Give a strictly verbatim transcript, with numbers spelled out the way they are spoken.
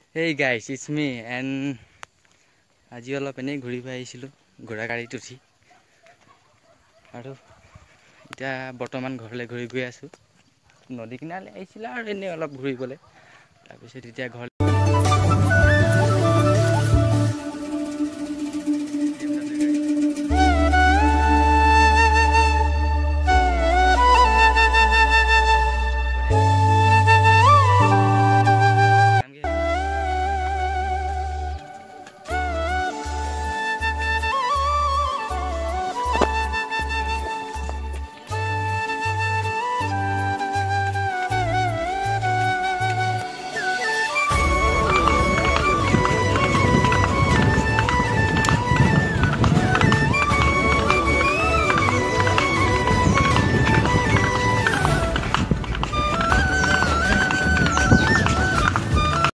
Hey guys, it's me and আজি অলপ এনেই ঘূৰিব আহিছিলোঁ ঘোঁৰা গাড়ীত উঠি আৰু এতিয়া বৰ্তমান ঘৰলৈ ঘূৰি গৈ আছোঁ নদী কিনাৰলৈ আহিছিলোঁ আৰু এনেই অলপ ঘূৰিবলৈ তাৰপিছত এতিয়া ঘৰ